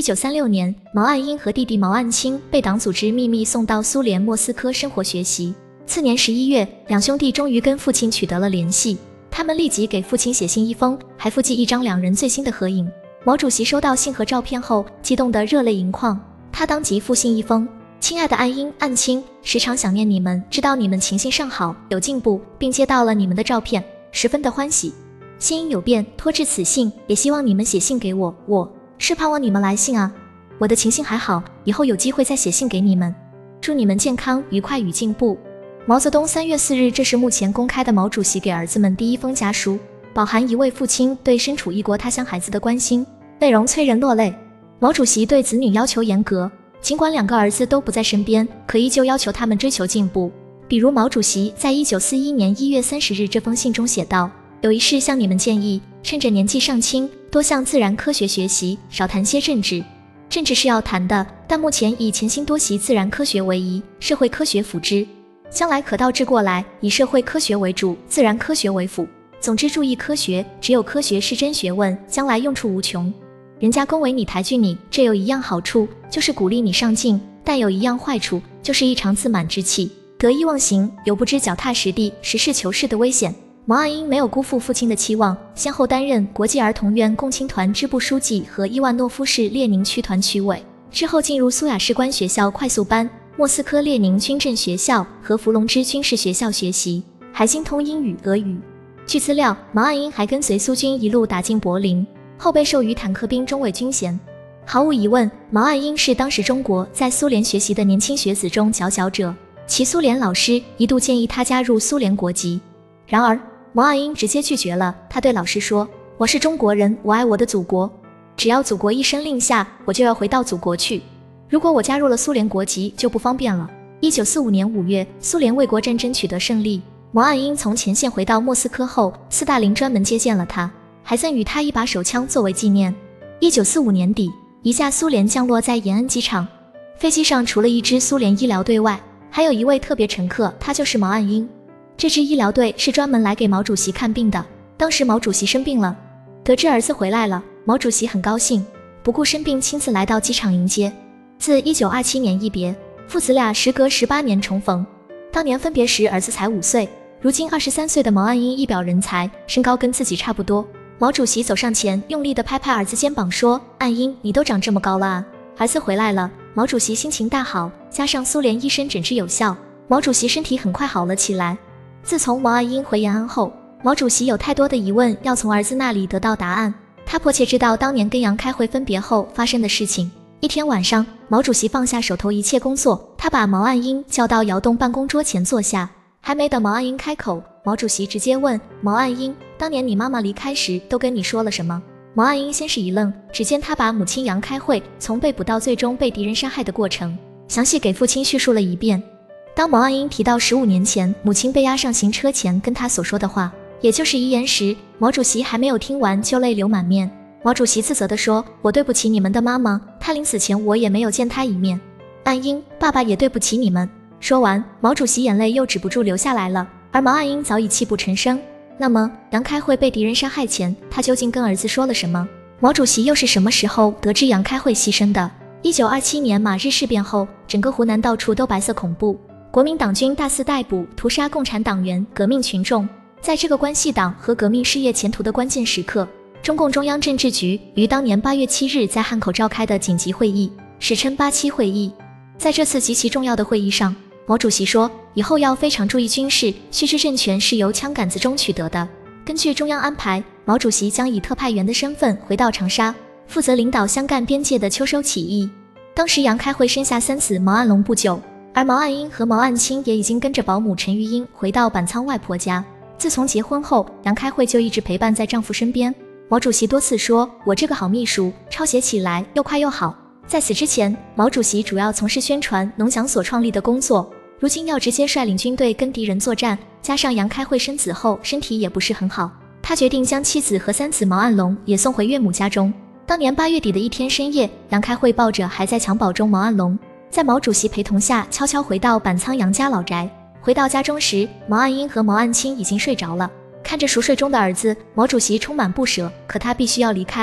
1936年，毛岸英和弟弟毛岸青被党组织秘密送到苏联莫斯科生活学习。次年11月，两兄弟终于跟父亲取得了联系。他们立即给父亲写信一封，还附寄一张两人最新的合影。毛主席收到信和照片后，激动得热泪盈眶。他当即复信一封：亲爱的岸英、岸青，时常想念你们，知道你们情形尚好，有进步，并接到了你们的照片，十分的欢喜。信因有变，托至此信，也希望你们写信给我，我是盼望你们来信啊。我的情形还好，以后有机会再写信给你们。祝你们健康、愉快与进步。毛泽东3月4日，这是目前公开的毛主席给儿子们第一封家书，饱含一位父亲对身处异国他乡孩子的关心，内容催人落泪。毛主席对子女要求严格，尽管2个儿子都不在身边，可依旧要求他们追求进步。比如毛主席在1941年1月30日这封信中写道：有一事向你们建议，趁着年纪尚轻，多向自然科学学习，少谈些政治。政治是要谈的，但目前以潜心多习自然科学为宜，社会科学辅之。将来可倒置过来，以社会科学为主，自然科学为辅。总之注意科学，只有科学是真学问，将来用处无穷。人家恭维你、抬举你，这有一样好处，就是鼓励你上进，但有一样坏处，就是一常自满之气，得意忘形，有不知脚踏实地、实事求是的危险。毛岸英没有辜负父亲的期望，先后担任国际儿童院共青团支部书记和伊万诺夫市列宁区团区委，之后进入苏亚士官学校快速班、莫斯科列宁军政学校和伏龙芝军事学校学习，还精通英语、俄语。据资料，毛岸英还跟随苏军一路打进柏林，后被授予坦克兵中尉军衔。毫无疑问，毛岸英是当时中国在苏联学习的年轻学子中佼佼者，其苏联老师一度建议他加入苏联国籍。然而毛岸英直接拒绝了，他对老师说：我是中国人，我爱我的祖国，只要祖国一声令下，我就要回到祖国去。如果我加入了苏联国籍，就不方便了。1945年5月，苏联卫国战争取得胜利，毛岸英从前线回到莫斯科后，斯大林专门接见了他，还赠予他一把手枪作为纪念。1945年底，一架苏联降落在延安机场，飞机上除了一支苏联医疗队外，还有一位特别乘客，他就是毛岸英。这支医疗队是专门来给毛主席看病的。当时毛主席生病了，得知儿子回来了，毛主席很高兴，不顾生病亲自来到机场迎接。自1927年一别，父子俩时隔18年重逢。当年分别时儿子才5岁，如今23岁的毛岸英一表人才，身高跟自己差不多。毛主席走上前，用力地拍拍儿子肩膀说：岸英，你都长这么高了啊！儿子回来了，毛主席心情大好，加上苏联医生诊治有效，毛主席身体很快好了起来。自从毛岸英回延安后，毛主席有太多的疑问要从儿子那里得到答案，他迫切知道当年跟杨开会分别后发生的事情。一天晚上，毛主席放下手头一切工作，他把毛岸英叫到窑洞办公桌前坐下。还没等毛岸英开口，毛主席直接问毛岸英：当年你妈妈离开时都跟你说了什么？毛岸英先是一愣，只见他把母亲杨开会从被捕到最终被敌人杀害的过程详细给父亲叙述了一遍。当毛岸英提到15年前母亲被押上刑车前跟他所说的话，也就是遗言时，毛主席还没有听完就泪流满面。毛主席自责地说：我对不起你们的妈妈，她临死前我也没有见她一面。岸英，爸爸也对不起你们。说完，毛主席眼泪又止不住流下来了，而毛岸英早已泣不成声。那么杨开会被敌人杀害前，他究竟跟儿子说了什么？毛主席又是什么时候得知杨开会牺牲的？1927年马日事变后，整个湖南到处都白色恐怖，国民党军大肆逮捕、屠杀共产党员、革命群众。在这个关系党和革命事业前途的关键时刻，中共中央政治局于当年8月7日在汉口召开的紧急会议，史称87会议。在这次极其重要的会议上，毛主席说，以后要非常注意军事，须知政权是由枪杆子中取得的。根据中央安排，毛主席将以特派员的身份回到长沙，负责领导湘赣边界的秋收起义。当时杨开会生下3子毛岸龙不久，而毛岸英和毛岸青也已经跟着保姆陈玉英回到板仓外婆家。自从结婚后，杨开会就一直陪伴在丈夫身边。毛主席多次说，我这个好秘书，抄写起来又快又好。在此之前，毛主席主要从事宣传农讲所创立的工作，如今要直接率领军队跟敌人作战，加上杨开会生子后身体也不是很好，他决定将妻子和3子毛岸龙也送回岳母家中。当年8月底的一天深夜，杨开会抱着还在襁褓中毛岸龙，在毛主席陪同下悄悄回到板仓杨家老宅。回到家中时，毛岸英和毛岸青已经睡着了。看着熟睡中的儿子，毛主席充满不舍，可他必须要离开了。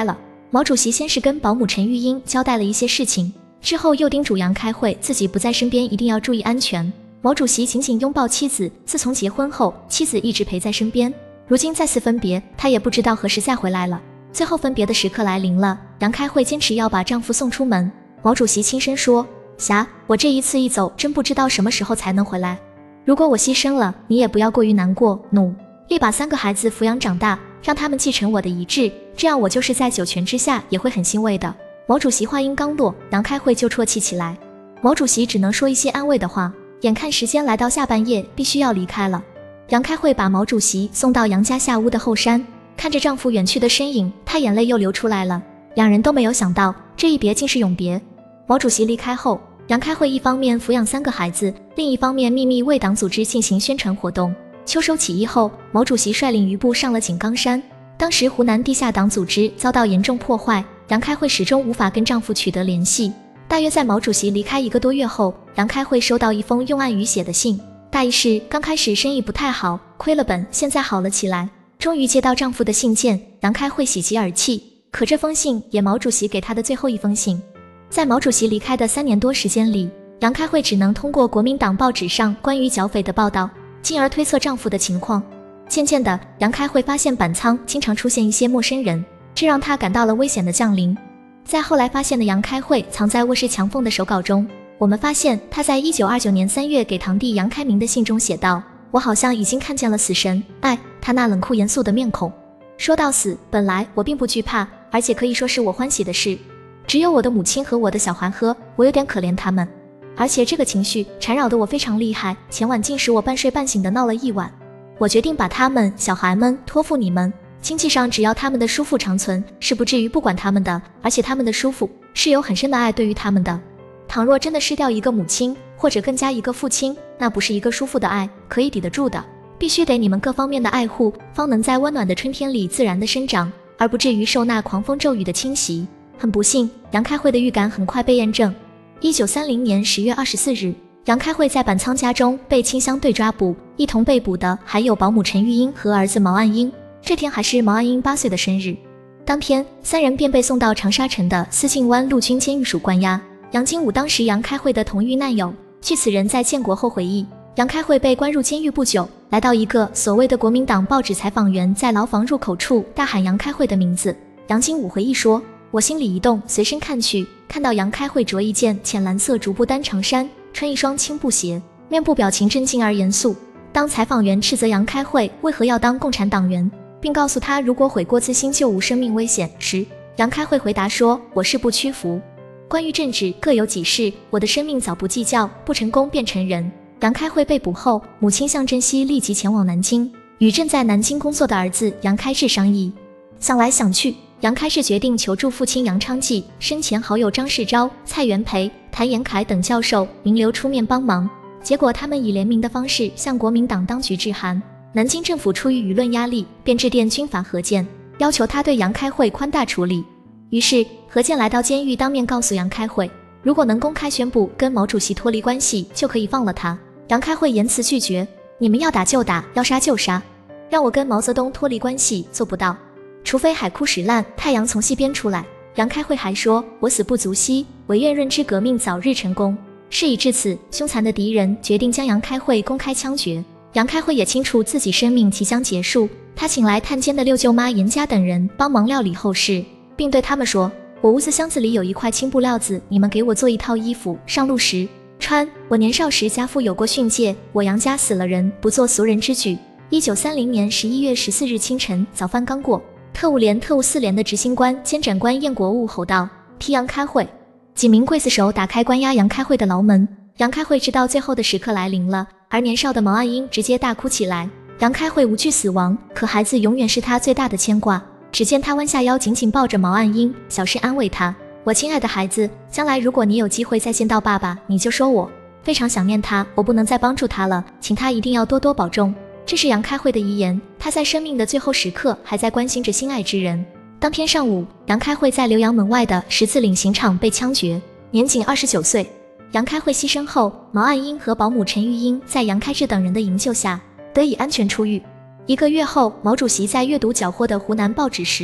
毛主席先是跟保姆陈玉英交代了一些事情，之后又叮嘱杨开慧自己不在身边一定要注意安全。毛主席紧紧拥抱妻子，自从结婚后，妻子一直陪在身边。如今再次分别，他也不知道何时再回来了。最后分别的时刻来临了，杨开慧坚持要把丈夫送出门。毛主席轻声说：“霞，我这一次一走，真不知道什么时候才能回来。如果我牺牲了，你也不要过于难过，努力把3个孩子抚养长大，让他们继承我的遗志，这样我就是在九泉之下也会很欣慰的。”毛主席话音刚落，杨开慧就啜泣起来。毛主席只能说一些安慰的话。眼看时间来到下半夜，必须要离开了。杨开慧把毛主席送到杨家下屋的后山，看着丈夫远去的身影，她眼泪又流出来了。两人都没有想到，这一别竟是永别。毛主席离开后，杨开慧一方面抚养3个孩子，另一方面秘密为党组织进行宣传活动。秋收起义后，毛主席率领余部上了井冈山。当时湖南地下党组织遭到严重破坏，杨开慧始终无法跟丈夫取得联系。大约在毛主席离开1个多月后，杨开慧收到一封用暗语写的信，大意是刚开始生意不太好，亏了本，现在好了起来。终于接到丈夫的信件，杨开慧喜极而泣。可这封信也毛主席给她的最后一封信。在毛主席离开的3年多时间里，杨开慧只能通过国民党报纸上关于剿匪的报道，进而推测丈夫的情况。渐渐的，杨开慧发现板仓经常出现一些陌生人，这让她感到了危险的降临。在后来发现的杨开慧藏在卧室墙缝的手稿中，我们发现她在1929年3月给堂弟杨开明的信中写道：“我好像已经看见了死神，哎，他那冷酷严肃的面孔。说到死，本来我并不惧怕，而且可以说是我欢喜的事。只有我的母亲和我的小孩呵，我有点可怜他们。而且这个情绪缠绕得我非常厉害，前晚竟使我半睡半醒的闹了一晚。我决定把他们小孩们托付你们。经济上只要他们的叔父长存，是不至于不管他们的，而且他们的叔父是有很深的爱对于他们的。倘若真的失掉一个母亲，或者更加一个父亲，那不是一个叔父的爱可以抵得住的，必须得你们各方面的爱护，方能在温暖的春天里自然的生长，而不至于受那狂风骤雨的侵袭。很不幸，杨开慧的预感很快被验证。1930年10月24日，杨开慧在板仓家中被清乡队抓捕，一同被捕的还有保姆陈玉英和儿子毛岸英。这天还是毛岸英8岁的生日。当天3人便被送到长沙城的思敬湾陆军监狱署关押。杨金武当时杨开慧的同狱难友，据此人在建国后回忆，杨开慧被关入监狱不久，来到一个所谓的国民党报纸采访员在牢房入口处大喊杨开慧的名字。杨金武回忆说：“我心里一动，随身看去，看到杨开慧着一件浅蓝色竹布单长衫，穿一双青布鞋，面部表情镇静而严肃。当采访员斥责杨开慧为何要当共产党员，并告诉他如果悔过自新就无生命危险时，杨开慧回答说：我是不屈服。关于政治各有己事，我的生命早不计较，不成功便成仁。杨开慧被捕后，母亲向珍惜立即前往南京，与正在南京工作的儿子杨开智商议。想来想去，杨开智决定求助父亲杨昌济、生前好友张世钊、蔡元培、谭延闿等教授名流出面帮忙。结果他们以联名的方式向国民党当局致函，南京政府出于舆论压力，便致电军阀何健，要求他对杨开慧宽大处理。于是何健来到监狱，当面告诉杨开慧，如果能公开宣布跟毛主席脱离关系，就可以放了他。杨开慧严词拒绝，你们要打就打，要杀就杀，让我跟毛泽东脱离关系做不到，除非海枯石烂，太阳从西边出来。杨开慧还说，我死不足惜，唯愿润之革命早日成功。事已至此，凶残的敌人决定将杨开慧公开枪决。杨开慧也清楚自己生命即将结束，他请来探监的六舅妈严家等人帮忙料理后事，并对他们说，我屋子箱子里有一块青布料子，你们给我做一套衣服，上路时穿。我年少时家父有过训诫，我杨家死了人，不做俗人之举。1930年11月14日清晨，早饭刚过，特务连特务4连的执行官监斩官晏国务吼道，踢杨开慧。几名刽子手打开关押杨开慧的牢门，杨开慧知道最后的时刻来临了，而年少的毛岸英直接大哭起来。杨开慧无惧死亡，可孩子永远是他最大的牵挂。只见他弯下腰紧紧抱着毛岸英，小声安慰他，我亲爱的孩子，将来如果你有机会再见到爸爸，你就说我非常想念他，我不能再帮助他了，请他一定要多多保重。这是杨开慧的遗言，他在生命的最后时刻还在关心着心爱之人。当天上午，杨开慧在浏阳门外的十字岭刑场被枪决，年仅29岁。杨开慧牺牲后，毛岸英和保姆陈玉英在杨开智等人的营救下得以安全出狱。1个月后，毛主席在阅读缴获的湖南报纸时，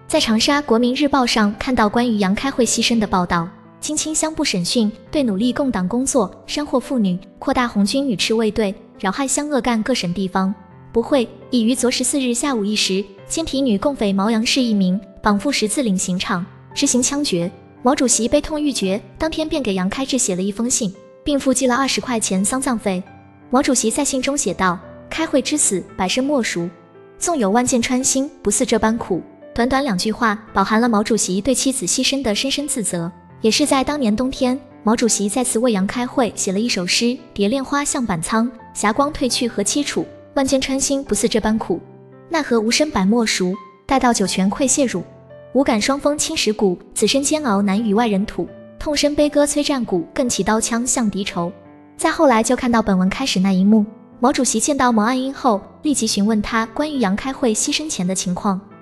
在长沙国民日报上看到关于杨开慧牺牲的报道，经青乡部审讯，对努力共党工作、煽惑妇女、扩大红军女赤卫队、扰害湘鄂赣各省地方不会，已于昨14日下午1时，先提女共匪毛杨氏一名，绑赴十字岭刑场执行枪决。毛主席悲痛欲绝，当天便给杨开智写了一封信，并附寄了20块钱丧葬费。毛主席在信中写道：开慧之死，百生莫赎，纵有万箭穿心，不似这般苦。短短2句话，饱含了毛主席对妻子牺牲的深深自责。也是在当年冬天，毛主席再次为杨开慧写了一首诗：蝶恋花向板仓，霞光褪去何凄楚，万箭穿心，不似这般苦。奈何无声百莫赎，待到九泉溃谢乳。无感霜风侵蚀骨，此生煎熬难与外人吐。痛声悲歌催战鼓，更起刀枪向敌仇。再后来就看到本文开始那一幕，毛主席见到毛岸英后，立即询问他关于杨开慧牺牲前的情况。